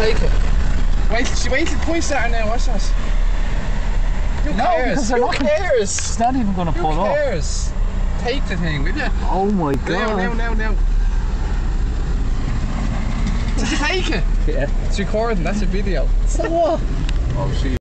take it. Wait till it points at her now, watch that. Who cares? Who cares? It's not even going to pull up. Who cares? Take the thing, will you? Oh my god. Now. Did you take it? Yeah. It's recording, that's a video. So what? Oh, she.